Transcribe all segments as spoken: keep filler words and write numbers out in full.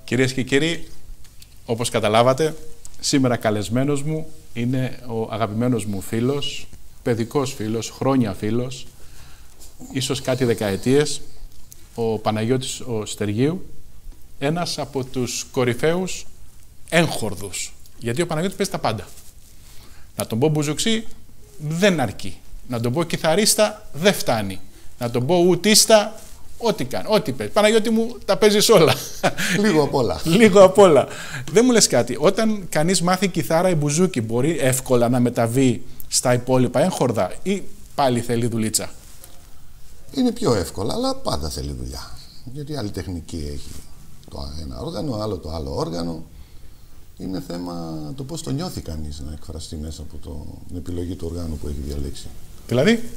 Κυρίες και κύριοι, όπως καταλάβατε, σήμερα καλεσμένος μου είναι ο αγαπημένος μου φίλος, παιδικός φίλος, χρόνια φίλος, ίσως κάτι δεκαετίες, ο Παναγιώτης ο Στεργίου, ένας από τους κορυφαίους έγχορδους. Γιατί ο Παναγιώτης παίζει τα πάντα. Να τον πω μπουζουξί δεν αρκεί. Να τον πω κιθαρίστα δεν φτάνει. Να τον πω ουτίστα, ό,τι κάνει, ό,τι παίζει. Παναγιώτη μου, τα παίζεις όλα. Λίγο απ' όλα. Λίγο απ' όλα. Δεν μου λες κάτι. Όταν κανείς μάθει κιθάρα ή μπουζούκι, μπορεί εύκολα να μεταβεί στα υπόλοιπα έγχορδα ή πάλι θέλει δουλίτσα? Είναι πιο εύκολα, αλλά πάντα θέλει δουλειά. Γιατί άλλη τεχνική έχει το ένα όργανο, άλλο το άλλο όργανο. Είναι θέμα το πώς το νιώθει κανείς να εκφραστεί μέσα από το, την επιλογή του οργάνου που έχει διαλέξει. Δηλαδή?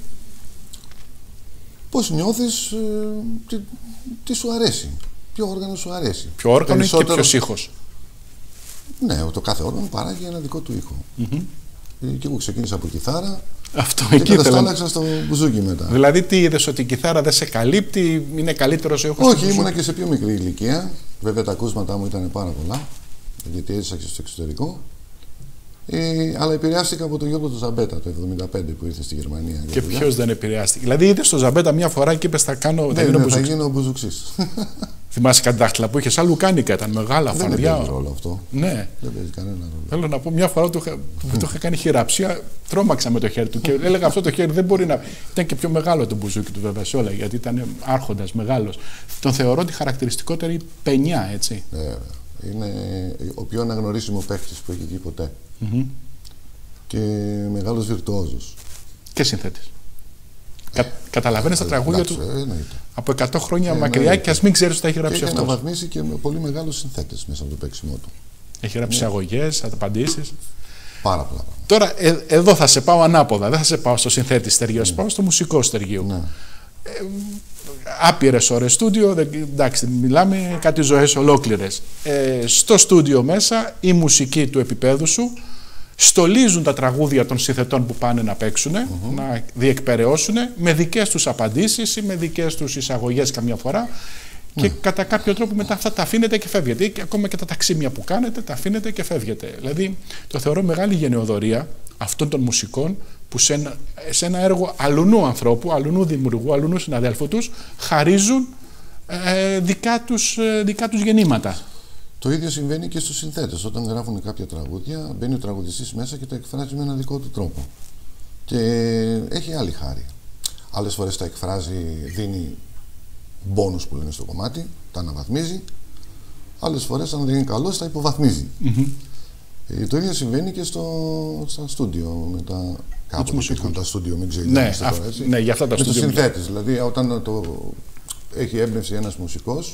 Πώς νιώθεις, ε, τι, τι σου αρέσει, ποιο όργανο σου αρέσει. Ποιο όργανο Περισσότερο... και ποιος ήχος. Ναι, το κάθε όργανο παράγει ένα δικό του ήχο. Mm-hmm. Και εγώ ξεκίνησα από κιθάρα. Αυτό και εκεί καταστάλαξα στο μπουζούκι μετά. Δηλαδή, τι είδες, ότι η κιθάρα δεν σε καλύπτει, είναι καλύτερος ο ήχος? Όχι, ήμουνα και σε πιο μικρή ηλικία. Βέβαια, τα ακούσματα μου ήταν πάρα πολλά, γιατί έζησα και στο εξωτερικό. Ε, αλλά επηρεάστηκα από τον Γιώργο του Ζαμπέτα το εβδομήντα πέντε που ήρθε στη Γερμανία. Και ποιος δεν επηρεάστηκε? Δηλαδή, είδες τον Ζαμπέτα μια φορά και είπες θα κάνω. Ναι, θα γίνω ναι, θα γίνω μπουζουξής. Θυμάσαι κάτι δάχτυλα που είχε, σαν λουκάνικα, ήταν μεγάλα φαρδιά. Δεν παίζει ρόλο αυτό. Ναι. Δεν παίζει κανένα ρόλο. Θέλω να πω, μια φορά που το, το είχα κάνει χειραψία, τρόμαξα με το χέρι του και έλεγα αυτό το χέρι δεν μπορεί να. Ήταν και πιο μεγάλο το μπουζούκι του βέβαια σε όλα, γιατί ήταν άρχοντας, μεγάλος. Τον θεωρώ τη χαρακτηριστικότερη πενιά, έτσι. Ναι, είναι ο πιο αναγνωρίσιμο παίκτης που έχει βγει ποτέ. Mm-hmm. Και μεγάλος βιρτουόζος. Και συνθέτης. Κα, Καταλαβαίνεις τα τραγούδια του ε, από εκατό χρόνια ε, μακριά και ας μην ξέρεις ότι τα έχει γράψει αυτό. αυτός. Έχει αναβαθμίσει και με πολύ μεγάλους συνθέτες μέσα από το παίξιμό του. Έχει γράψει ναι. αγωγές, απαντήσεις. Πάρα πολλά. Τώρα ε, εδώ θα σε πάω ανάποδα. Δεν θα σε πάω στο συνθέτη Στεργίου, θα σε πάω στο μουσικό Στεργίου. Ναι. Ε, άπειρες ώρες στούντιο, εντάξει, μιλάμε κάτι ζωές ολόκληρες. Ε, στο στούντιο μέσα η μουσική του επίπεδου σου στολίζουν τα τραγούδια των συνθετών που πάνε να παίξουν, mm-hmm. να διεκπεραιώσουν με δικές τους απαντήσεις ή με δικές τους εισαγωγές καμιά φορά και mm. κατά κάποιο τρόπο μετά αυτά τα αφήνετε και φεύγετε. Και ακόμα και τα ταξίμια που κάνετε τα αφήνετε και φεύγετε. Δηλαδή το θεωρώ μεγάλη γενεοδορία αυτών των μουσικών που σε ένα, σε ένα έργο αλουνού ανθρώπου, αλουνού δημιουργού, αλουνού συναδέλφου τους χαρίζουν ε, δικά, τους, ε, δικά τους γεννήματα. Το ίδιο συμβαίνει και στους συνθέτες. Όταν γράφουν κάποια τραγούδια, μπαίνει ο τραγουδιστής μέσα και τα εκφράζει με έναν δικό του τρόπο. Και έχει άλλη χάρη. Άλλες φορές τα εκφράζει, δίνει μπόνους που λένε στο κομμάτι, τα αναβαθμίζει. Άλλες φορές, αν δεν είναι καλός, τα υποβαθμίζει. Mm-hmm. Ε, το ίδιο συμβαίνει και στο, στα στούντιο. Με τα, κάποτε υπήρχαν τα στούντιο, μην ξέρετε. Ναι, τώρα, έτσι. Ναι, για αυτά τα με στούντιο. τους συνθέτες. Δηλαδή, όταν το, έχει έμπνευση ένας μουσικός,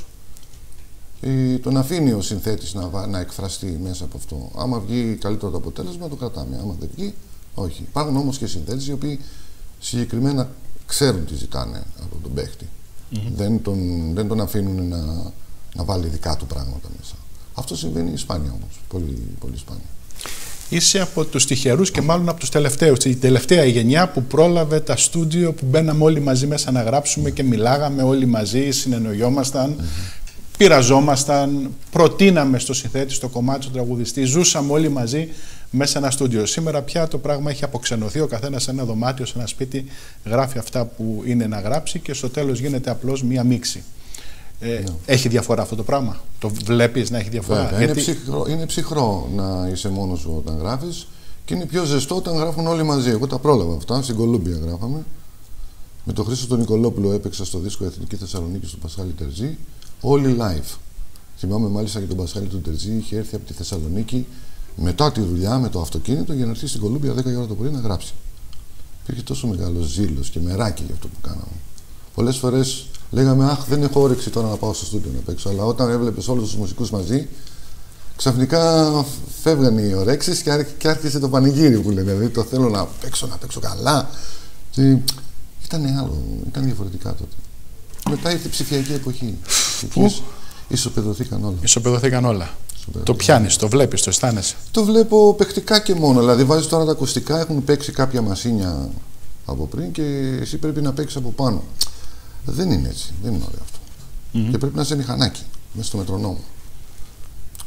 Ε, τον αφήνει ο συνθέτης να, να εκφραστεί μέσα από αυτό. Άμα βγει καλύτερο το αποτέλεσμα, το κρατάμε. Άμα δεν βγει, όχι. Υπάρχουν όμως και συνθέτες οι οποίοι συγκεκριμένα ξέρουν τι ζητάνε από τον παίχτη. Mm-hmm. Δεν, τον, δεν τον αφήνουν να, να βάλει δικά του πράγματα μέσα. Αυτό συμβαίνει σπάνια όμως. Πολύ, πολύ σπάνια. Είσαι από τους τυχερούς και μάλλον από τους τελευταίους. Η τελευταία γενιά που πρόλαβε τα στούντιο που μπαίναμε όλοι μαζί μέσα να γράψουμε mm-hmm. και μιλάγαμε όλοι μαζί, συνεννοιόμασταν. Mm-hmm. Πειραζόμασταν, προτείναμε στο συνθέτη, στο κομμάτι, στον τραγουδιστή, ζούσαμε όλοι μαζί μέσα σε ένα στούντιο. Σήμερα πια το πράγμα έχει αποξενωθεί, ο καθένας σε ένα δωμάτιο, σε ένα σπίτι, γράφει αυτά που είναι να γράψει και στο τέλος γίνεται απλώς μία μίξη. Ε, ναι. Έχει διαφορά αυτό το πράγμα? Το βλέπεις να έχει διαφορά? Βέβαια, γιατί... είναι, ψυχρό, είναι ψυχρό να είσαι μόνος σου όταν γράφεις και είναι πιο ζεστό όταν γράφουν όλοι μαζί. Εγώ τα πρόλαβα αυτά, στην Κολούμπια γράφαμε. Με τον Χρήστο τον Νικολόπουλο έπαιξα στο δίσκο Εθνική Θεσσαλονίκη του Πασχάλη Τερζή. Όλοι live. Θυμάμαι μάλιστα και τον Πασχάλη του Τερζή, είχε έρθει από τη Θεσσαλονίκη μετά τη δουλειά με το αυτοκίνητο για να έρθει στην Κολούμπια δέκα η ώρα το πρωί να γράψει. Υπήρχε τόσο μεγάλο ζήλος και μεράκι για αυτό που κάναμε. Πολλές φορές λέγαμε, αχ, δεν έχω όρεξη τώρα να πάω στο στούντιο να παίξω. Αλλά όταν έβλεπες όλους τους μουσικούς μαζί, ξαφνικά φεύγαν οι ωρέξεις και, και άρχισε το πανηγύρι που λένε. Δηλαδή το θέλω να παίξω, να παίξω καλά. Και ήταν άλλο, ήταν διαφορετικά τότε. Μετά ήρθε η ψηφιακή εποχή. Εκεί ισοπεδωθήκαν όλα. Ισοπεδωθήκαν όλα. Το πιάνεις, το βλέπεις, το αισθάνεσαι? Το βλέπω παιχτικά και μόνο. Δηλαδή, βάζεις τώρα τα ακουστικά, έχουν παίξει κάποια μασίνια από πριν και εσύ πρέπει να παίξεις από πάνω. Δεν είναι έτσι. Δεν είναι ωραίο αυτό. Mm-hmm. Και πρέπει να είσαι μηχανάκι μέσα στο μετρονόμο.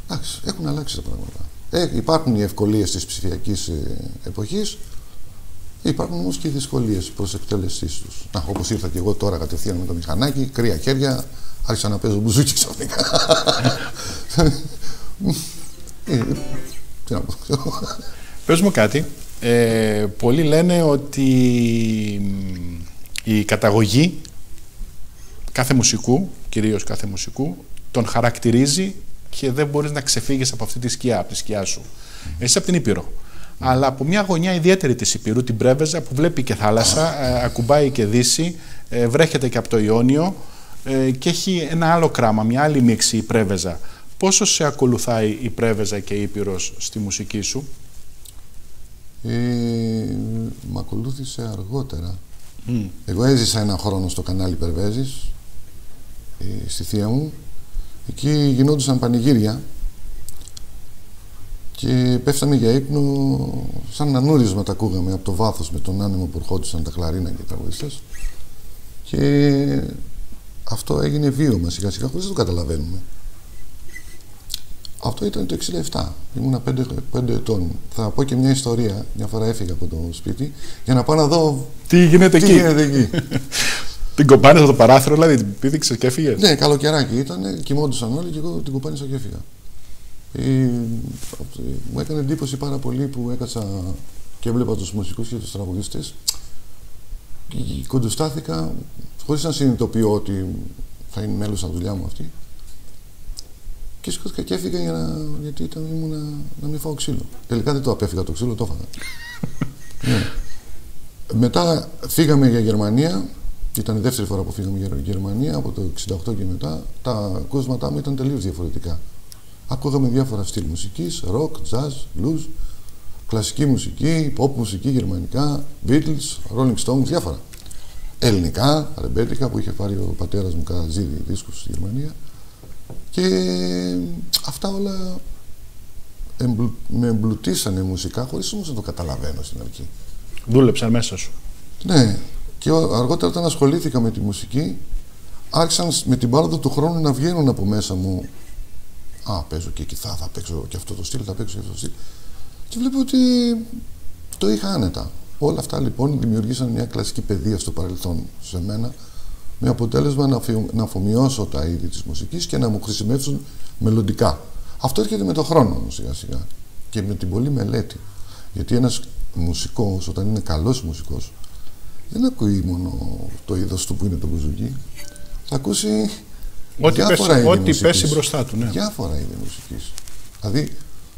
Εντάξει, έχουν αλλάξει τα πράγματα. Ε, υπάρχουν οι ευκολίες της ψηφιακής ε, εποχής, υπάρχουν όμως και οι δυσκολίες προς εκτέλεσής τους. Να, όπως ήρθα και εγώ τώρα κατευθείαν με το μηχανάκι, κρύα χέρια, άρχισα να παίζω μπουζούκι ξαφνικά. ε, τι να πω. Πες μου κάτι. Ε, πολλοί λένε ότι η καταγωγή κάθε μουσικού, κυρίως κάθε μουσικού, τον χαρακτηρίζει και δεν μπορείς να ξεφύγεις από αυτή τη σκιά, από τη σκιά σου. Εσύ από την Ήπειρο. Mm. Αλλά από μια γωνιά ιδιαίτερη της Ήπειρου, την Πρέβεζα, που βλέπει και θάλασσα, ε, ακουμπάει και Δύση, ε, βρέχεται και από το Ιόνιο ε, και έχει ένα άλλο κράμα, μια άλλη μίξη η Πρέβεζα. Πόσο σε ακολουθάει η Πρέβεζα και η Ήπειρος στη μουσική σου? Ε, μ' ακολούθησε αργότερα. Mm. Εγώ έζησα ένα χρόνο στο κανάλι Περβέζης, ε, στη θεία μου. Εκεί γινόντουσαν πανηγύρια και πέφταμε για ύπνο σαν ένα νούρισμα, τα ακούγαμε από το βάθος με τον άνεμο που ερχόντουσαν τα κλαρίνα και τα τραγουδιστές, και αυτό έγινε βίωμα σιγά σιγά χωρίς να το καταλαβαίνουμε. Αυτό ήταν το εξήντα επτά. Ήμουνα πέντε, πέντε ετών. Θα πω και μια ιστορία. Μια φορά έφυγα από το σπίτι για να πάω να δω τι γίνεται τι εκεί. Γίνεται εκεί. Την κοπάνισα το παράθυρο, δηλαδή την πήδηξες και έφυγες? Ναι, καλοκαιράκι ήταν, κοιμόντουσαν όλοι και εγώ την κοπάνισα και έφυγα. Ε, μου έκανε εντύπωση πάρα πολύ που έκατσα και έβλεπα τους μουσικούς και τους τραγουδιστές και κοντοστάθηκα χωρίς να συνειδητοποιώ ότι θα είναι μέλος από δουλειά μου αυτή. Και σηκώθηκα και έφυγα για να, γιατί ήταν, ήμουνα, να μην φάω ξύλο. Τελικά δεν το απέφυγα το ξύλο, το έφαγα. Ναι. Μετά φύγαμε για Γερμανία. Ήταν η δεύτερη φορά που φύγαμε για Γερμανία, από το εξήντα οκτώ και μετά. Τα ακούσματά μου ήταν τελείως διαφορετικά. Ακούγαμε διάφορα στυλ μουσικής, rock, jazz, blues, κλασική μουσική, pop μουσική, γερμανικά, Beatles, Rolling Stones, διάφορα. Ελληνικά, ρεμπέτικα που είχε πάρει ο πατέρας μου κατά ζύδι δίσκους στη Γερμανία. Και αυτά όλα εμπλου... με εμπλουτίσανε μουσικά, χωρίς όμως να το καταλαβαίνω στην αρχή. Δούλεψαν μέσα σου. Ναι. Και αργότερα όταν ασχολήθηκα με τη μουσική, άρχισαν με την πάροδο του χρόνου να βγαίνουν από μέσα μου. Α, παίζω και κιθάρα, θα παίξω και αυτό το στυλ, θα παίξω και αυτό το στυλ. Και βλέπω ότι το είχα άνετα. Όλα αυτά λοιπόν δημιουργήσαν μια κλασική παιδεία στο παρελθόν σε μένα, με αποτέλεσμα να, αφι... να αφομοιώσω τα είδη της μουσικής και να μου χρησιμεύσουν μελλοντικά. Αυτό έρχεται με τον χρόνο όμως σιγά σιγά και με την πολλή μελέτη. Γιατί ένας μουσικός, όταν είναι καλός μουσικός, δεν ακούει μόνο το είδος του που είναι το μπουζουκί. Θα ακούσει ό,τι διάφορα πέσει, είδη ό,τι μουσικής. πέσει μπροστά του, ναι. Διάφορα είδη μουσικής. Δηλαδή,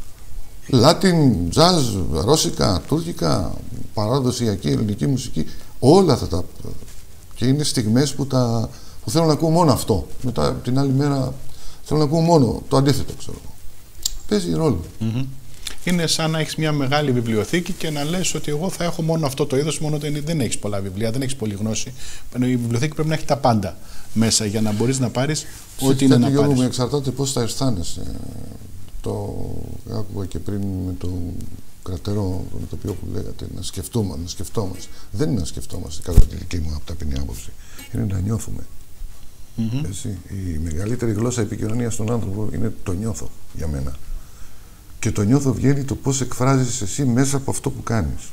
Latin, jazz, ρώσικα, τουρκικά, παραδοσιακή ελληνική μουσική, όλα αυτά τα... Και είναι στιγμές που, τα... που θέλω να ακούω μόνο αυτό. Μετά την άλλη μέρα θέλω να ακούω μόνο το αντίθετο, ξέρω. Παίζει ρόλο. Mm-hmm. Είναι σαν να έχεις μια μεγάλη βιβλιοθήκη και να λες ότι εγώ θα έχω μόνο αυτό το είδος, μόνο ότι δεν έχεις πολλά βιβλία, δεν έχεις πολλή γνώση. Η βιβλιοθήκη πρέπει να έχει τα πάντα μέσα για να μπορείς να πάρεις ό,τι είναι να πάρεις. Γιώργο, με εξαρτάται πώς θα αισθάνεσαι. Το άκουγα και πριν με το κρατερό, με το οποίο που λέγατε, να σκεφτόμαστε, να σκεφτόμαστε. Δεν είναι να σκεφτόμαστε, κατά τη δική μου ταπεινή άποψη. Είναι να νιώθουμε. Mm-hmm. Έτσι, η μεγαλύτερη γλώσσα επικοινωνίας στον άνθρωπο είναι το νιώθω για μένα. Και το νιώθω βγαίνει το πώς εκφράζεις εσύ μέσα από αυτό που κάνεις.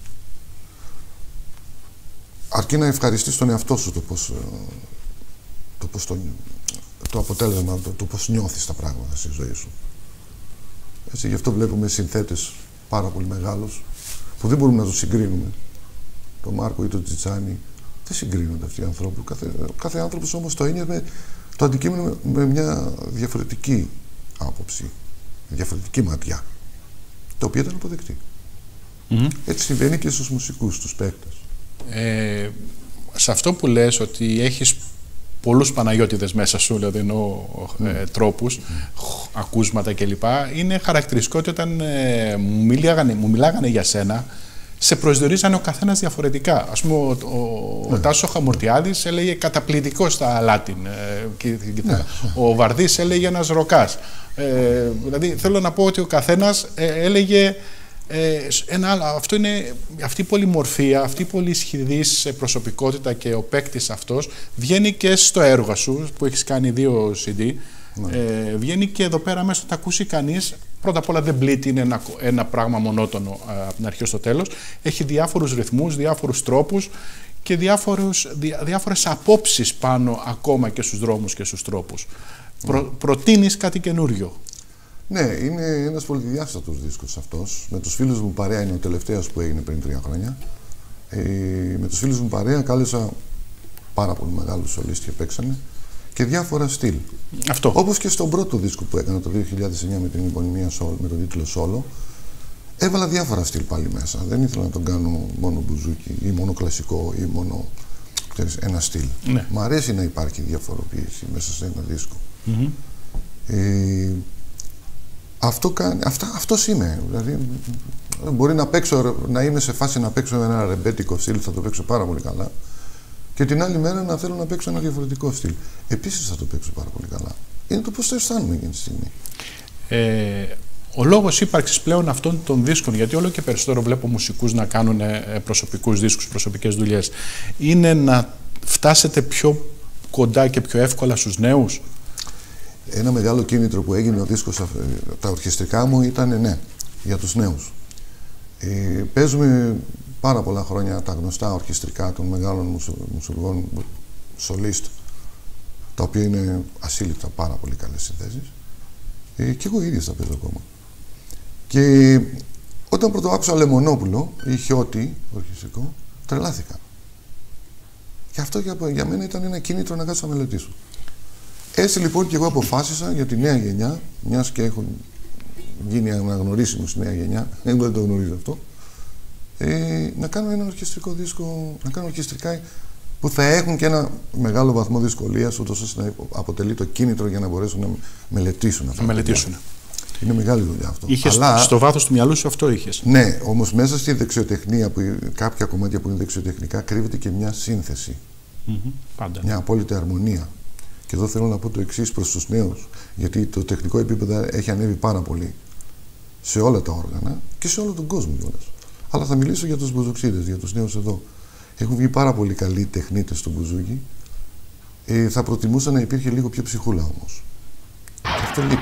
Αρκεί να ευχαριστείς τον εαυτό σου το πώς το, πώς το, το αποτέλεσμα, το, το πώς νιώθεις τα πράγματα στη ζωή σου. Έτσι, γι' αυτό βλέπουμε συνθέτες πάρα πολύ μεγάλους που δεν μπορούμε να τους συγκρίνουμε. Το Μάρκο ή το Τσιτσάνι, δεν συγκρίνονται αυτοί οι άνθρωποι. Κάθε, κάθε άνθρωπος όμως το ένιωθε το αντικείμενο με, με μια διαφορετική άποψη, διαφορετική ματιά, το οποίο ήταν αποδεκτή. Mm-hmm. Έτσι συμβαίνει και στους μουσικούς, στους παίκτες. Ε, σε αυτό που λες ότι έχεις πολλούς Παναγιώτηδες μέσα σου, δηλαδή εννοώ mm. ε, τρόπους, mm. ακούσματα κλπ. Είναι χαρακτηριστικό ότι όταν ε, μου, μιλάγανε, μου μιλάγανε για σένα, σε προσδιορίζανε ο καθένας διαφορετικά. Ας πούμε, ο, ο, mm. ο Τάσος Χαμουρτιάδης έλεγε καταπληκτικό στα Λάτιν. Ε, και, και, mm. Ο Βαρδής έλεγε ένας ροκάς. Ε, δηλαδή, θέλω να πω ότι ο καθένας ε, έλεγε ε, ένα άλλο. Αυτό είναι, αυτή η πολυμορφία, αυτή η πολυσχηδής προσωπικότητα και ο παίκτης αυτός βγαίνει και στο έργο σου, που έχεις κάνει δύο σι ντι. Ναι. Ε, βγαίνει και εδώ πέρα μέσα, τα ακούσει κανείς. Πρώτα απ' όλα δεν πλήττει, είναι ένα, ένα πράγμα μονότονο α, από την αρχή στο τέλος. Έχει διάφορους ρυθμούς, διάφορους τρόπους και διάφορους, διά, διάφορες απόψεις πάνω ακόμα και στους δρόμους και στους τρόπους. Προ, προτείνεις κάτι καινούριο. Ναι, είναι ένας πολυδιάστατος δίσκος αυτός. Με τους φίλους μου παρέα είναι ο τελευταίος που έγινε πριν τρία χρόνια. Ε, με τους φίλους μου παρέα κάλεσα πάρα πολύ μεγάλους σολίστες και παίξανε και διάφορα στυλ. Αυτό. Όπως και στον πρώτο δίσκο που έκανα το δύο χιλιάδες εννιά με την επωνυμία Soul, με τον τίτλο Solo, έβαλα διάφορα στυλ πάλι μέσα. Δεν ήθελα να τον κάνω μόνο μπουζούκι ή μόνο κλασικό ή μόνο ξέρεις, ένα στυλ. Ναι. Μ' αρέσει να υπάρχει διαφοροποίηση μέσα σε ένα δίσκο. Mm-hmm. Ε, αυτό κάνει, αυτά, αυτός είμαι. Δηλαδή, μπορεί να, παίξω, να είμαι σε φάση να παίξω ένα ρεμπέτικο στυλ, θα το παίξω πάρα πολύ καλά. Και την άλλη μέρα να θέλω να παίξω ένα διαφορετικό στυλ. Επίσης θα το παίξω πάρα πολύ καλά. Είναι το πώς το αισθάνομαι εκείνη τη στιγμή. Ε, ο λόγος ύπαρξης πλέον αυτών των δίσκων, γιατί όλο και περισσότερο βλέπω μουσικούς να κάνουν προσωπικούς δίσκους, προσωπικές δουλειές, είναι να φτάσετε πιο κοντά και πιο εύκολα στους νέους. Ένα μεγάλο κίνητρο που έγινε ο δίσκος, τα ορχιστρικά μου ήταν ναι, για τους νέους. Ε, παίζουμε πάρα πολλά χρόνια τα γνωστά ορχιστρικά των μεγάλων μουσουργών σολίστ, τα οποία είναι ασύλληπτα πάρα πολύ καλές συνθέσεις. Ε, και εγώ ίδιος τα παίζω ακόμα. Και όταν πρώτο άκουσα Λεμονόπουλο ή Χιώτη, ορχιστρικό, τρελάθηκα. Και αυτό για, για μένα ήταν ένα κίνητρο να κάτσω να μελετήσω. Έτσι λοιπόν και εγώ αποφάσισα για τη νέα γενιά, μιας και έχουν γίνει αναγνωρίσιμο στη νέα γενιά, εγώ δεν το γνωρίζω αυτό, ε, να κάνω ένα ορχιστρικό δίσκο, να κάνω ορχιστρικά που θα έχουν και ένα μεγάλο βαθμό δυσκολίας, ούτως ώστε να αποτελεί το κίνητρο για να μπορέσουν να μελετήσουν αυτά. Να μελετήσουν. Είναι μεγάλη δουλειά αυτό. Είχες Αλλά, στο βάθος του μυαλού σου αυτό είχες. Ναι, όμως μέσα στη δεξιοτεχνία, που, κάποια κομμάτια που είναι δεξιοτεχνικά, κρύβεται και μια σύνθεση. Mm-hmm. Πάντα. Μια απόλυτη αρμονία. Και εδώ θέλω να πω το εξής προς τους νέους, γιατί το τεχνικό επίπεδο έχει ανέβει πάρα πολύ σε όλα τα όργανα και σε όλο τον κόσμο κιόλας. Αλλά θα μιλήσω για τους μπουζουξίδες, για τους νέους εδώ. Έχουν βγει πάρα πολύ καλοί τεχνίτες στο μπουζούκι. Ε, θα προτιμούσα να υπήρχε λίγο πιο ψυχούλα όμως. Και αυτό λείπει.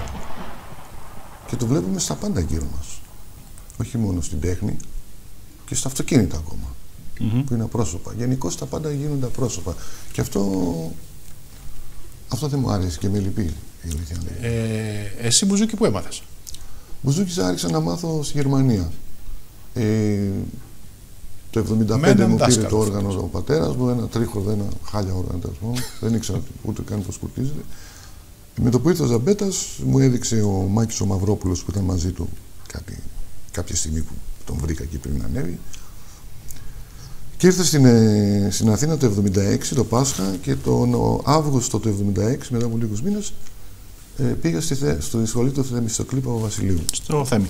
Και το βλέπουμε στα πάντα γύρω μας. Όχι μόνο στην τέχνη, και στα αυτοκίνητα ακόμα. Mm-hmm. Που είναι απρόσωπα. Γενικώς τα πάντα γίνονται απρόσωπα. Και αυτό, αυτό δεν μου άρεσε και με λυπεί η αλήθεια. Ε, εσύ μπουζούκι που έμαθες? Μπουζούκι άρχισα να μάθω στη Γερμανία. Ε, το εβδομήντα πέντε μου πήρε το όργανο ο πατέρας μου, ένα τρίχρο, ένα χάλια όργανο τέλος πάντων. Δεν ήξερα ούτε καν πώς σκουρτίζεται. Με το που ήρθε ο Ζαμπέτας, μου έδειξε ο Μάκης ο Μαυρόπουλος που ήταν μαζί του κάτι, κάποια στιγμή που τον βρήκα εκεί πριν ανέβει. Και ήρθε στην, ε, στην Αθήνα το εβδομήντα έξι, το Πάσχα, και τον Αύγουστο του εβδομήντα έξι, μετά από λίγους μήνες, ε, πήγα στη, θε, στο σχολείο του Θεμιστοκλή Παπαβασιλείου. Στο Θέμη.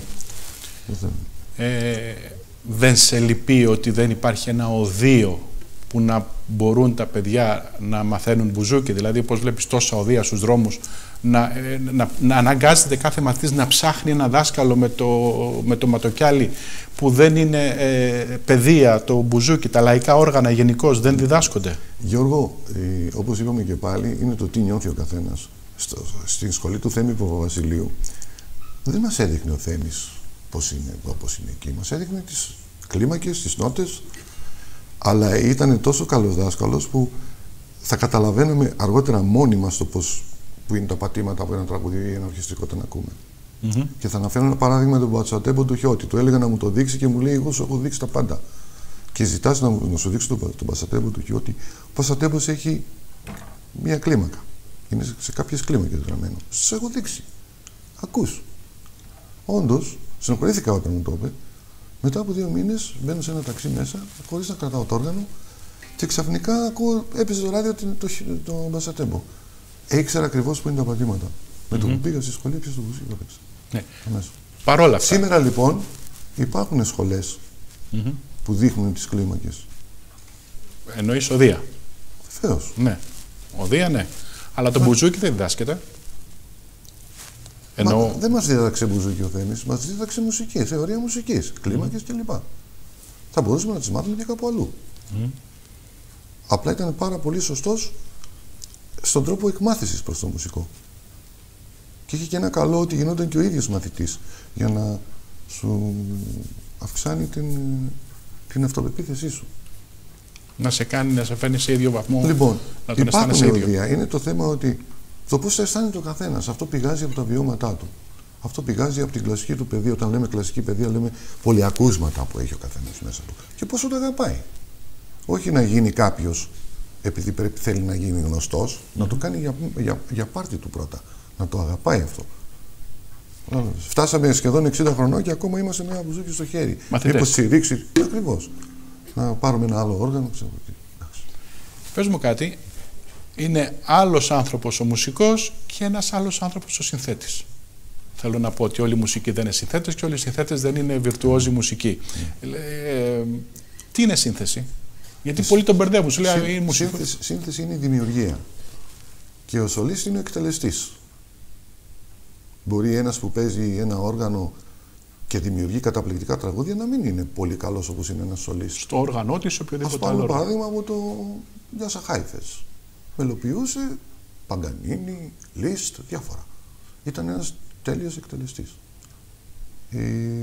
Ε, δεν σε λυπεί ότι δεν υπάρχει ένα οδείο που να μπορούν τα παιδιά να μαθαίνουν μπουζούκι? Δηλαδή, όπως βλέπεις τόσα οδεία στους δρόμους, να, να, να αναγκάζεται κάθε μαθητής να ψάχνει ένα δάσκαλο με το, με το ματοκιάλι που δεν είναι ε, παιδεία, το μπουζούκι, τα λαϊκά όργανα γενικώς δεν διδάσκονται. Γιώργο, ε, όπως είπαμε και πάλι, είναι το τι νιώθει ο καθένας. Στο, στην σχολή του Θέμη Παπαβασιλείου δεν μας έδειχνε ο Θέμης πώς είναι εδώ, πώς είναι εκεί. Μας έδειχνε τις κλίμακες, τις νότες, αλλά ήταν τόσο καλός δάσκαλος που θα καταλαβαίνουμε αργότερα μόνοι μας το πώς, που είναι τα πατήματα από ένα τραγουδί ή ένα ορχιστρικό όταν ακούμε. Mm-hmm. Και θα αναφέρω ένα παράδειγμα του Μπατσατέμπο του Χιώτη. Του έλεγα να μου το δείξει και μου λέει: εγώ σου έχω δείξει τα πάντα. Και ζητάς να, να σου δείξει τον το Μπατσατέμπο του Χιώτη. Ο Μπατσατέμπος έχει μία κλίμακα. Είναι σε κάποιες κλίμακες γραμμένο. Σας έχω δείξει. Ακούς. Όντως, συνοχωρήθηκα όταν μου το είπε. Μετά από δύο μήνες μπαίνω σε ένα ταξί μέσα, χωρίς να κρατάω το όργανο, και ξαφνικά ακούω, έπαιζε το ράδιο το, το, το, το Μπασατέμπο. Ήξερα ακριβώς που είναι τα πατήματα. Mm-hmm. Με το που πήγα στη σχολή, ποιος το μπουζούκι το παίξα. Ναι. Παρόλα αυτά. Σήμερα λοιπόν υπάρχουν σχολές mm-hmm. που δείχνουν τις κλίμακες. Εννοείς οδεία? Βεβαίως. Ναι. Οδεία, ναι. Αλλά το Μα... μπουζούκι δεν διδάσκεται. Ενώ... Μα, δεν μας δίδαξε μπουζούκι ο Θέμης, μας δίδαξε μουσική, θεωρία μουσικής, κλίμακες mm. κλπ. Θα μπορούσαμε να τις μάθουμε και κάπου αλλού. Mm. Απλά ήταν πάρα πολύ σωστός στον τρόπο εκμάθησης προς το μουσικό. Και είχε και ένα καλό ότι γινόταν και ο ίδιος μαθητής για να σου αυξάνει την, την αυτοπεποίθησή σου. Να σε κάνει να σε φέρνει σε ίδιο βαθμό. Λοιπόν, να τον υπάρχουν ίδιο. οδεία. Είναι το θέμα ότι το πώς θα αισθάνεται ο καθένας. Αυτό πηγάζει από τα βιώματά του. Αυτό πηγάζει από την κλασική του παιδεία. Όταν λέμε κλασική παιδεία, λέμε πολυακούσματα που έχει ο καθένας μέσα του. Και πόσο το αγαπάει. Όχι να γίνει κάποιος επειδή πρέπει, θέλει να γίνει γνωστός, mm-hmm. να το κάνει για, για, για πάρτι του πρώτα. Να το αγαπάει αυτό. Φτάσαμε σχεδόν εξήντα χρονών και ακόμα είμαστε με ένα μπουζούκι στο χέρι. Μήπως στηρίξει. Ακριβώς. Να πάρουμε ένα άλλο όργανο. Ξέρω. Πες μου κάτι. Είναι άλλος άνθρωπος ο μουσικός και ένας άλλος άνθρωπος ο συνθέτης. Θέλω να πω ότι όλοι οι μουσικοί δεν είναι συνθέτες και όλοι οι συνθέτες δεν είναι βιρτουόζοι μουσικοί. Mm. Ε, τι είναι σύνθεση? Γιατί πολλοί τον μπερδεύουν. Σου λέει, είναι σύνθεση, σύνθεση είναι η δημιουργία. Και ο σολίστ είναι ο εκτελεστής. Μπορεί ένας που παίζει ένα όργανο και δημιουργεί καταπληκτικά τραγούδια να μην είναι πολύ καλός όπως είναι ένας σολίστ. Στο όργανό της, οποιοδήποτε άλλο. Ας πάρουμε παράδειγμα από το Γιάσα Χάιφες. Μελοποιούσε Παγκανίνη, Λίστ, διάφορα. Ήταν ένας τέλειος εκτελεστής. Ε,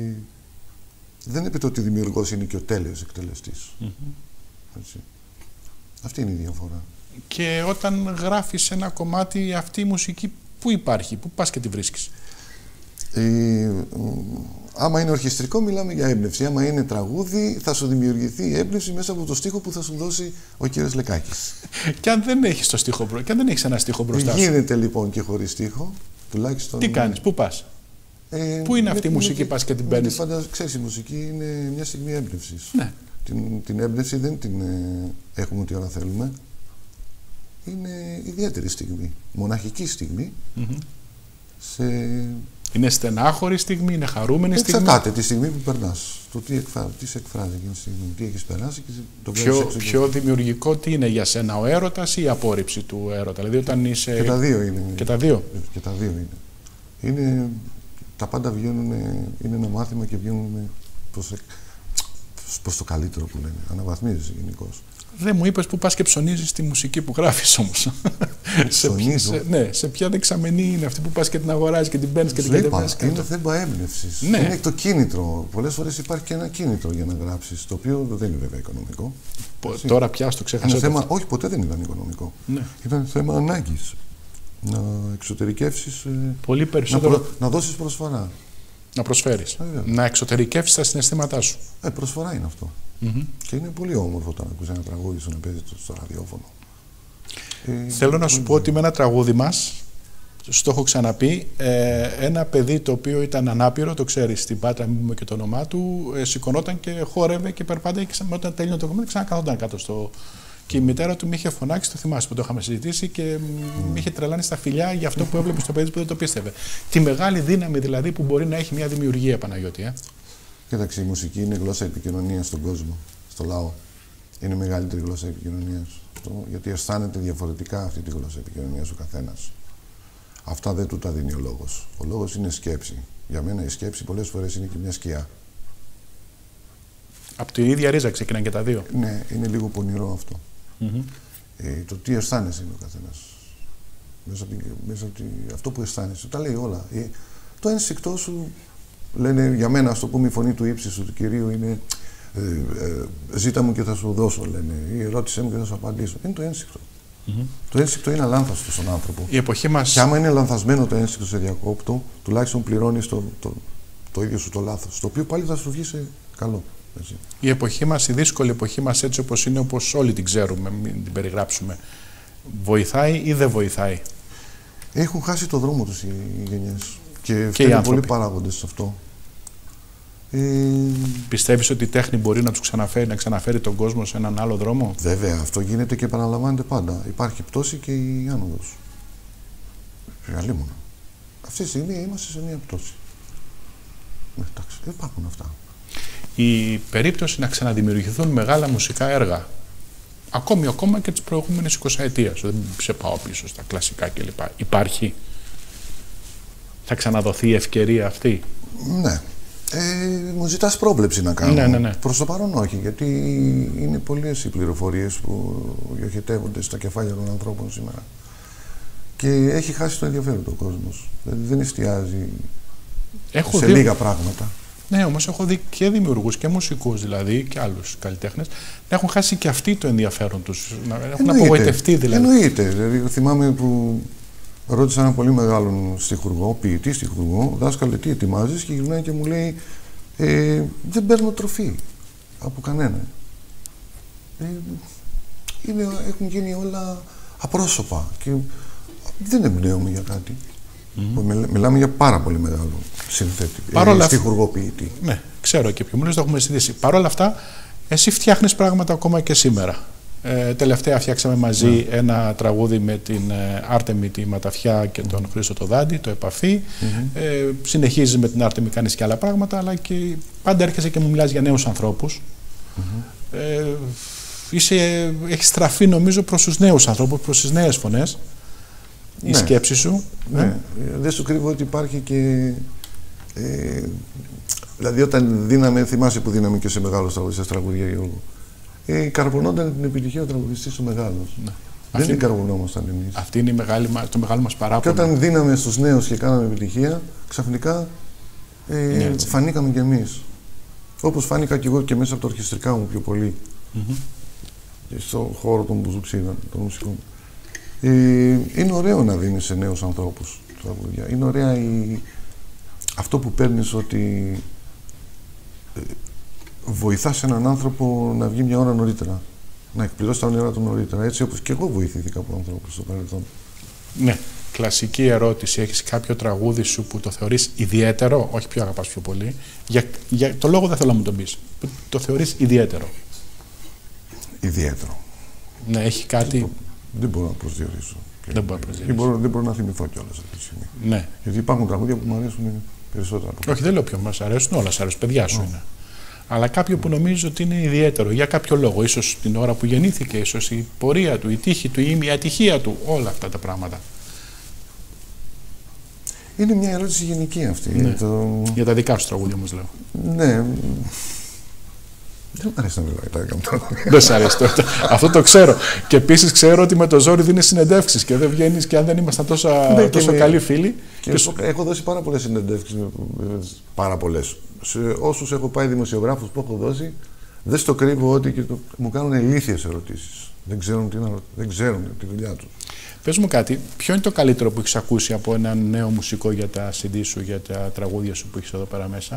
δεν είπε το ότι δημιουργός είναι και ο τέλειος εκτελεστής. Mm-hmm. Έτσι. Αυτή είναι η διαφορά. Και όταν γράφεις ένα κομμάτι, αυτή η μουσική πού υπάρχει, πού πας και τη βρίσκεις? Ε, άμα είναι ορχιστρικό, μιλάμε για έμπνευση. Άμα είναι τραγούδι, θα σου δημιουργηθεί η έμπνευση μέσα από το στίχο που θα σου δώσει ο κύριος Λεκάκης. Και αν δεν έχεις το στίχο, και αν δεν έχεις ένα στίχο μπροστά σου. Γίνεται λοιπόν και χωρίς στίχο. Τουλάχιστον. Τι κάνεις, πού πας? Ε, πού είναι αυτή η μουσική, με, πας και την παίρνεις? Φαντάζομαι, ξέρεις, η μουσική είναι μια στιγμή έμπνευσης. Ναι. Την, την έμπνευση δεν την ε, έχουμε ό,τι ώρα θέλουμε. Είναι ιδιαίτερη στιγμή, μοναχική στιγμή. Mm-hmm. Σε... Είναι στενάχωρη στιγμή, είναι χαρούμενη στιγμή. Εξαρτάται τη στιγμή που περνάς. Το τι, εκφράζει, τι σε εκφράζει εκείνη τη στιγμή, τι έχεις περάσει και το πιο, πιο δημιουργικό τι είναι για σένα, ο έρωτας ή η απόρριψη του έρωτα? Δηλαδή όταν είσαι... Και τα δύο είναι. Και τα δύο. Και τα δύο είναι. είναι τα πάντα βγαίνουν, είναι ένα μάθημα και βγαίνουν προς, προς το καλύτερο που λένε. Αναβαθμίζεσαι γενικώς. Δεν μου είπες που πας και ψωνίζεις τη μουσική που γράφεις όμως. σε, σε, ναι, σε ποια δεξαμενή είναι αυτή που πας και την αγοράζεις και την παίρνεις και την κατεβάζεις? Είναι θέμα έμπνευσης. Ναι. Είναι το κίνητρο. Πολλές φορές υπάρχει και ένα κίνητρο για να γράψεις, το οποίο δεν είναι βέβαια οικονομικό. Πο, τώρα πια στο ξέχασα. Θέμα, όχι, ποτέ δεν ήταν οικονομικό. Ναι. Ήταν θέμα ανάγκης. Να εξωτερικεύσεις. Πολύ περισσότερο. Να, προ, να δώσεις προσφορά. Να προσφέρεις. Ε, να εξωτερικεύσεις τα συναισθήματά σου. Ε, προσφορά είναι αυτό. Mm-hmm. Και είναι πολύ όμορφο όταν ακούς ένα τραγούδι σου να παίζει στο ραδιόφωνο. Ε, Θέλω να σου πω ότι με ένα τραγούδι μας, στο έχω ξαναπεί, ε, ένα παιδί το οποίο ήταν ανάπηρο, το ξέρεις, στην Πάτρα, μην πούμε και το όνομά του, ε, σηκωνόταν και χόρευε και περπάταγε και όταν τέλειωνε το κομμάτι ξανακαθόταν κάτω στο... Και η μητέρα του με είχε φωνάξει, το θυμάσαι που το είχαμε συζητήσει, και mm. με είχε τρελάνει στα φιλιά για αυτό που έβλεπε στο παιδί που δεν το πίστευε. Τη μεγάλη δύναμη δηλαδή που μπορεί να έχει μια δημιουργία, Παναγιώτη. Ε? Κοίταξε, η μουσική είναι γλώσσα επικοινωνίας στον κόσμο, στο λαό. Είναι η μεγαλύτερη γλώσσα επικοινωνίας. Γιατί αισθάνεται διαφορετικά αυτή τη γλώσσα επικοινωνίας ο καθένας. Αυτά δεν του τα δίνει ο λόγος. Ο λόγος είναι σκέψη. Για μένα η σκέψη πολλές φορές είναι και μια σκιά. Από την ίδια ρίζα ξεκινάνε και τα δύο. Ναι, είναι λίγο πονηρό αυτό. Mm-hmm. ε, το τι αισθάνεσαι είναι ο καθένας. Μέσα από, την, μέσα από την, αυτό που αισθάνεσαι, τα λέει όλα. Ε, το ένστικτό σου, λένε για μένα, ας το πούμε, η φωνή του ύψιστου του Κυρίου είναι ε, ε, ζήτα μου και θα σου δώσω, λένε, ή ερώτησέ μου και θα σου απαντήσω. Είναι το ένστικτο. Mm-hmm. Το ένστικτο είναι αλάνθαστο στον άνθρωπο. Η εποχή μας... Και άμα είναι λανθασμένο το ένστικτο σε διακόπτω, τουλάχιστον πληρώνεις το, το, το ίδιο σου το λάθος. Το οποίο πάλι θα σου βγει σε καλό. Έτσι. Η εποχή μας, η δύσκολη εποχή μας, έτσι όπως είναι, όπως όλοι την ξέρουμε, μην την περιγράψουμε, βοηθάει ή δεν βοηθάει? Έχουν χάσει το δρόμο τους οι γενιές. Και, και οι πολλοί παράγοντες σε αυτό. Ε... Πιστεύεις ότι η τέχνη μπορεί να τους ξαναφέρει, να ξαναφέρει τον κόσμο σε έναν άλλο δρόμο? Βέβαια, αυτό γίνεται και επαναλαμβάνεται πάντα. Υπάρχει πτώση και η άνοδος. Αλίμονα. Αυτή τη στιγμή είμαστε σε μια πτώση. Εντάξει, υπάρχουν αυτά. Η περίπτωση να ξαναδημιουργηθούν μεγάλα μουσικά έργα, ακόμη ακόμα και της προηγούμενης εικοσαετίας, δεν σε πάω πίσω στα κλασικά κλπ. Υπάρχει? Θα ξαναδοθεί η ευκαιρία αυτή? Ναι. Ε, μου ζητάς πρόβλεψη να κάνω. Ναι, ναι, ναι. Προς το παρόν όχι, γιατί είναι πολλές οι πληροφορίες που διοχετεύονται στα κεφάλια των ανθρώπων σήμερα. και έχει χάσει το ενδιαφέρον του κόσμος. Δηλαδή δεν εστιάζει έχω σε δει... λίγα πράγματα. Ναι, όμως έχω δει και δημιουργούς και μουσικούς δηλαδή και άλλους καλλιτέχνες να έχουν χάσει και αυτοί το ενδιαφέρον τους, να έχουν Εννοείται. απογοητευτεί δηλαδή. Εννοείται. Δηλαδή, θυμάμαι που ρώτησα έναν πολύ μεγάλον στιχουργό, ποιητή στιχουργό, δάσκαλε τι ετοιμάζεις, και γυρνάει και μου λέει ε, δεν παίρνω τροφή από κανένα. Ε, είναι, έχουν γίνει όλα απρόσωπα και δεν εμπνέομαι για κάτι. Mm-hmm. Μιλ, μιλάμε για πάρα πολύ μεγάλο συνθέτη, ε, στιχουργό ποιητή. Ναι, ξέρω και ποιο μου λες, το έχουμε συζητήσει. Παρ' όλα αυτά, εσύ φτιάχνεις πράγματα ακόμα και σήμερα. Ε, τελευταία φτιάξαμε μαζί yeah. ένα τραγούδι με την ε, Άρτεμη τη Ματαφιά και τον mm-hmm. Χρήστο το Δάντη, το Επαφή. Mm-hmm. Ε, συνεχίζεις με την Άρτεμη, κάνεις και άλλα πράγματα, αλλά και πάντα έρχεσαι και μου μιλάς για νέους ανθρώπους. Mm-hmm. Ε, είσαι, έχεις στραφεί νομίζω προς τους νέους ανθρώπους, προς τις νέες φωνές. Η ναι. σκέψη σου. Ναι. ναι. Δεν σου κρύβω ότι υπάρχει και. Ε, δηλαδή, όταν δίναμε, θυμάσαι που δίναμε και σε μεγάλους τραγουδιστές τραγουδία, Γιώργο. Ε, καρπονόταν την επιτυχία ο τραγουδιστής ο μεγάλος. Ναι. Δεν αυτή, την καρπονόμασταν εμείς. Αυτή είναι η μεγάλη, το μεγάλο μας παράπονο. Και όταν δίναμε στους νέους και κάναμε επιτυχία, ξαφνικά ε, ναι, φανήκαμε κι εμείς. Όπως φάνηκα κι εγώ και μέσα από τα ορχιστρικά μου πιο πολύ. Mm-hmm. Και στον χώρο των μπουζουξίδων, των μουσικών. Ε, είναι ωραίο να δίνεις σε νέους ανθρώπους τραγούδια. Είναι ωραία η... αυτό που παίρνεις, ότι ε, βοηθάς έναν άνθρωπο να βγει μια ώρα νωρίτερα. Να εκπληρώσει τα όνειρά του νωρίτερα. Έτσι όπως και εγώ βοηθήθηκα από ανθρώπους στο παρελθόν. Ναι. Κλασική ερώτηση. Έχεις κάποιο τραγούδι σου που το θεωρείς ιδιαίτερο, όχι πιο αγαπάς πιο πολύ, για, για το λόγο δεν θέλω να μου τον πεις, που το θεωρείς ιδιαίτερο. Ιδιαίτερο. Ναι, έχει κάτι... Δεν, δεν μπορώ να προσδιορίσω. Δεν μπορώ να προσδιορίσω. Δεν μπορώ, δεν μπορώ να θυμηθώ κιόλας αυτή τη στιγμή. Ναι. Γιατί υπάρχουν τραγούδια που μου αρέσουν περισσότερα. Από όχι, δεν λέω ποιο μας αρέσουν, όλα σ' αρέσουν, παιδιά σου oh. είναι. Αλλά κάποιο που νομίζω ότι είναι ιδιαίτερο για κάποιο λόγο. Ίσως την ώρα που γεννήθηκε, ίσως η πορεία του, η τύχη του ή η ατυχία του, όλα αυτά τα πράγματα. Είναι μια ερώτηση γενική αυτή. Ναι. Για, το... για τα δικά σου τραγούδια όμως λέω. Ναι. Δεν μου αρέσει να μιλάω τα δικά μου τραγούδια. Δεν σ' αρέσει το. Αυτό το ξέρω. Και επίσης ξέρω ότι με το ζόρι δίνεις συνεντεύξεις και δεν βγαίνεις, και αν δεν ήμασταν τόσο, ναι, τόσο με... καλοί φίλοι. Και και... Έχω δώσει πάρα πολλές συνεντεύξεις. Πάρα πολλές. Σε όσους έχω πάει δημοσιογράφους που έχω δώσει, δεν στο κρύβω ότι και το... μου κάνουν ηλίθιες ερωτήσεις. Δεν ξέρουν, τι να... δεν ξέρουν τη δουλειά τους. Πες μου κάτι, ποιο είναι το καλύτερο που έχεις ακούσει από έναν νέο μουσικό για τα σι ντι σου, για τα τραγούδια σου που έχεις εδώ πέρα μέσα?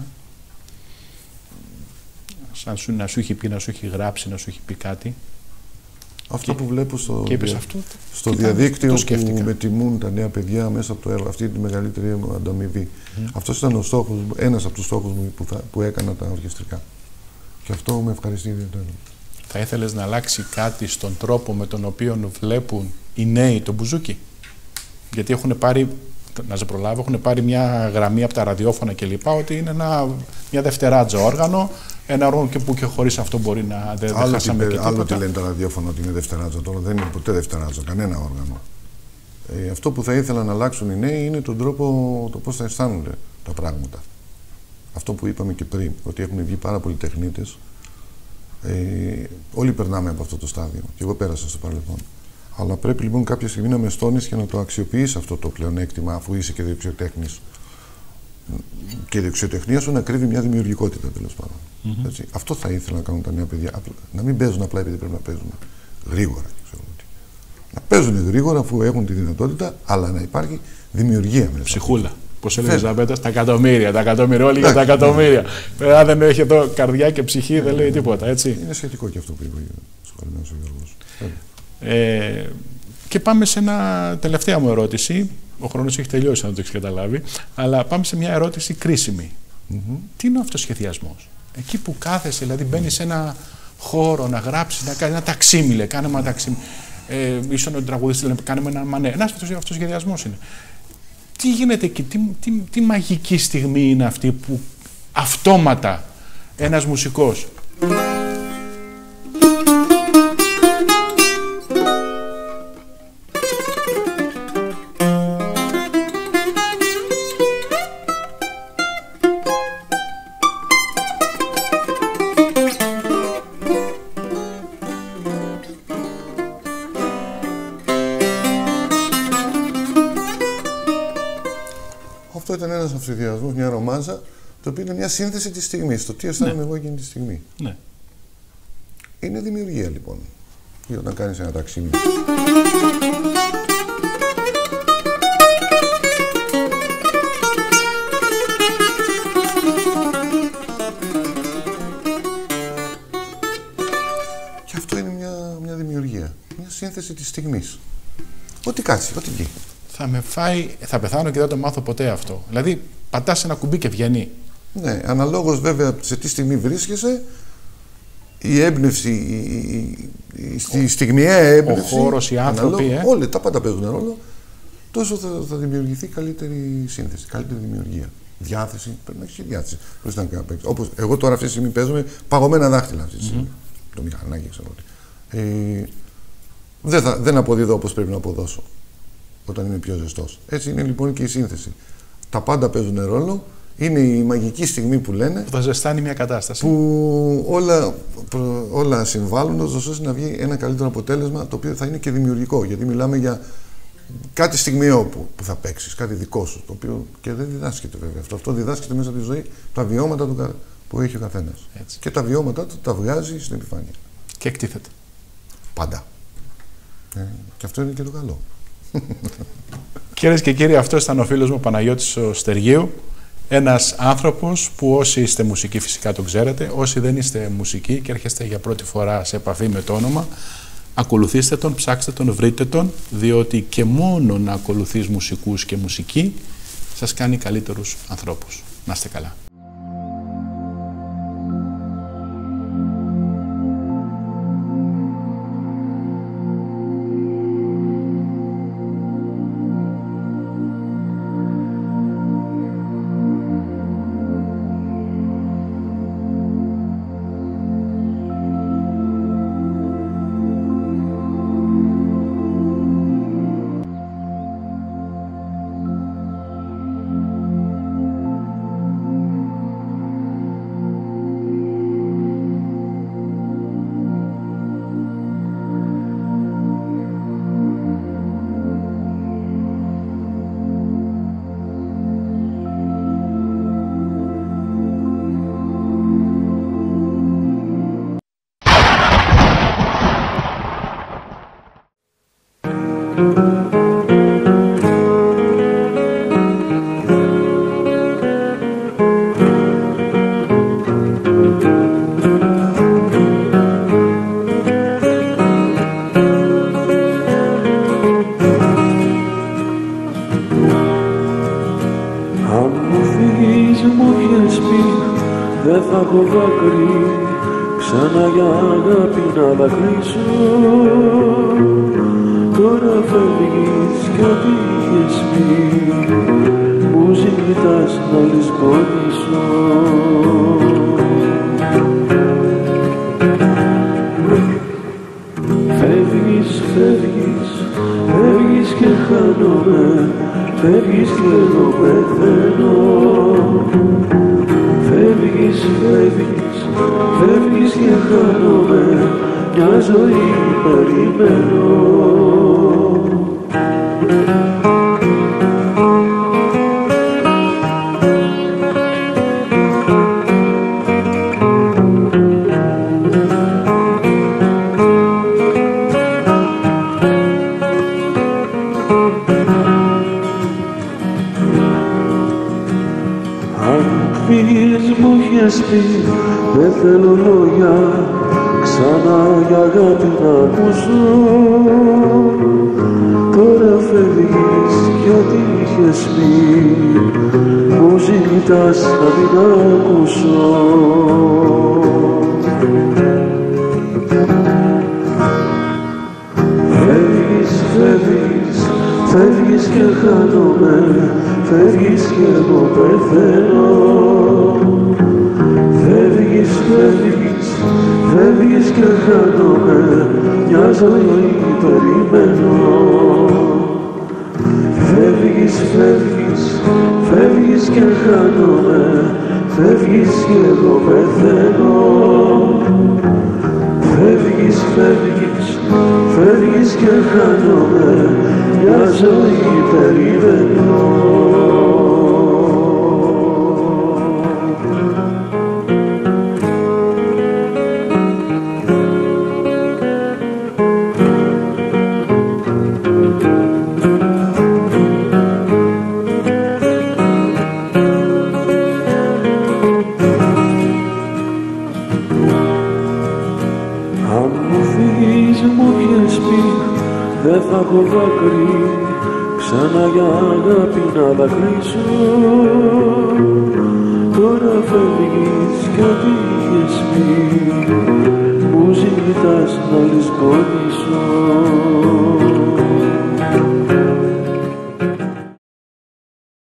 Σαν σου, να σου έχει πει, να σου έχει γράψει, να σου έχει πει κάτι. Αυτό και, που βλέπω στο, και είπες αυτό, στο διαδίκτυο που με τιμούν τα νέα παιδιά μέσα από το έργο, αυτή τη μεγαλύτερη μου ανταμοιβή. Mm. Αυτός ήταν ο στόχος, ένας από τους στόχους μου που, θα, που έκανα τα ορχιστρικά. Και αυτό με ευχαριστεί ιδιαίτερα. Θα ήθελες να αλλάξει κάτι στον τρόπο με τον οποίο βλέπουν οι νέοι το μπουζούκι? Γιατί έχουν πάρει, να σε προλάβω, έχουν πάρει μια γραμμή από τα ραδιόφωνα κλπ. Ότι είναι ένα, μια δευτεράτζα όργανο, ένα όργανο και που και χωρίς αυτό μπορεί να δεν δε χάσαμε και τίποτα. Άλλο τι λένε τα ραδιόφωνα ότι είναι δευτεράτζα, τώρα δεν είναι ποτέ δευτεράτζα, κανένα όργανο. Ε, αυτό που θα ήθελα να αλλάξουν οι νέοι είναι τον τρόπο, το πώς θα αισθάνονται τα πράγματα. Αυτό που είπαμε και πριν, ότι έχουν βγει πάρα πολλοί τεχνίτες. Ε, όλοι περνάμε από αυτό το στάδιο και εγώ πέρασα στο παρελθόν. Αλλά πρέπει λοιπόν κάποια στιγμή να με στώνεις και να το αξιοποιείς αυτό το πλεονέκτημα, αφού είσαι και δεξιοτέχνης. Και η δεξιοτεχνία σου να κρύβει μια δημιουργικότητα, τέλος πάντων. Mm-hmm. Έτσι. Αυτό θα ήθελα να κάνουν τα νέα παιδιά. Να μην παίζουν απλά επειδή πρέπει να παίζουν γρήγορα. Ξέρω, να παίζουν γρήγορα αφού έχουν τη δυνατότητα, αλλά να υπάρχει δημιουργία μέσα. Ψυχούλα. Πώς έλεγε Ζαμπέτα, τα εκατομμύρια. Τα εκατομμύρια, όλοι για τα εκατομμύρια. Αν δεν έχει εδώ καρδιά και ψυχή, δεν λέει τίποτα, έτσι. Είναι σχετικό και αυτό που είπε ο Γιώργος. Ε, και πάμε σε ένα τελευταία μου ερώτηση. Ο χρόνος έχει τελειώσει, αν το έχεις καταλάβει. Αλλά πάμε σε μια ερώτηση κρίσιμη. Mm-hmm. Τι είναι ο αυτοσχεδιασμός? Εκεί που κάθεσαι, δηλαδή μπαίνεις σε ένα χώρο να γράψεις, να κάνεις ένα ταξίμιλε, κάνε ένα ταξίμιλε. Ε, ίσον ο τραγουδιστής λένε, κάνουμε ένα μανέ. Ένας αυτοσχεδιασμός είναι. Τι γίνεται εκεί, τι, τι, τι μαγική στιγμή είναι αυτή που αυτόματα ένας μουσικός αυτό ήταν ένας αυτοδιασμός, μια ρομάζα, το οποίο είναι μια σύνθεση της στιγμής, το τι αισθάνομαι ναι. εγώ εκείνη τη στιγμή. Ναι. Είναι δημιουργία λοιπόν, για όταν κάνεις ένα ταξίδι. Και αυτό είναι μια, μια δημιουργία, μια σύνθεση της στιγμής. Ό,τι κάτσει, ό,τι βγει. Θα με φάει, θα πεθάνω και δεν το μάθω ποτέ αυτό. Δηλαδή, πατάς ένα κουμπί και βγαίνει. Ναι, αναλόγως βέβαια σε τι στιγμή βρίσκεσαι, η έμπνευση, η, η, η στιγμιαία έμπνευση, ο χώρος, οι άνθρωποι, αναλόγως, ε. όλοι τα πάντα παίζουν ρόλο, τόσο θα, θα δημιουργηθεί καλύτερη σύνθεση, καλύτερη δημιουργία. Διάθεση, πρέπει να έχει διάθεση. Όπως εγώ τώρα αυτή τη στιγμή παίζουμε παγωμένα δάχτυλα αυτή τη στιγμή. Mm-hmm. Το μηχανάκι, ξέρω ότι. Ε, δεν, θα, δεν αποδίδω όπως πρέπει να αποδώσω όταν είμαι πιο ζεστός. Έτσι είναι λοιπόν και η σύνθεση. Τα πάντα παίζουν ρόλο. Είναι η μαγική στιγμή που λένε. Που θα ζεστάνει μια κατάσταση. Που όλα, όλα συμβάλλουν ώστε να βγει ένα καλύτερο αποτέλεσμα, το οποίο θα είναι και δημιουργικό. Γιατί μιλάμε για κάτι στιγμιαίο που, που θα παίξεις, κάτι δικό σου. Το οποίο και δεν διδάσκεται βέβαια. Αυτό, αυτό διδάσκεται μέσα από τη ζωή, τα βιώματα του, που έχει ο καθένας. Και τα βιώματα του τα βγάζει στην επιφάνεια. Και εκτίθεται. Πάντα. Ε, και αυτό είναι και το καλό. Κυρίες και κύριοι, αυτό ήταν ο φίλος μου Παναγιώτης ο Στεργίου. Ένας άνθρωπος που όσοι είστε μουσικοί φυσικά τον ξέρετε, όσοι δεν είστε μουσικοί και έρχεστε για πρώτη φορά σε επαφή με το όνομα, ακολουθήστε τον, ψάξτε τον, βρείτε τον, διότι και μόνο να ακολουθείς μουσικούς και μουσική σας κάνει καλύτερους ανθρώπους. Να είστε καλά. Δεν θα έχω δάκρυ ξανά για αγάπη να δακρύσω. Τώρα φεύγεις κι ό,τι είχες πει μου ζητάς να λησμονήσω. Φεύγεις, φεύγεις, φεύγεις και χάνομαι, φεύγεις και εγώ πεθαίνω. Φεύγεις, φεύγεις, φεύγεις και χάνομαι, μια ζωή περιμένω. Δεν θέλω λόγια ξανά για αγάπη να ακούσω. Τώρα φεύγεις κι ό,τι είχες πει μου ζητάς να μην ακούσω. Φεύγεις, φεύγεις, φεύγεις και χάνομαι, φεύγεις κι εγώ πεθαίνω. Φεύγεις, φεύγεις, φεύγεις και χάνομαι, μια ζωή περιμένω. Φεύγεις, φεύγεις, φεύγεις και χάνομαι, φεύγεις και εγώ πεθαίνω. Φεύγεις, φεύγεις, φεύγεις και χάνομαι, μια ζωή περιμένω. δάκρυ, ξανά για αγάπη να δακρύσω. Τώρα φεύγεις κι ό,τι είχες πει, μου ζητάς να λησμονήσω.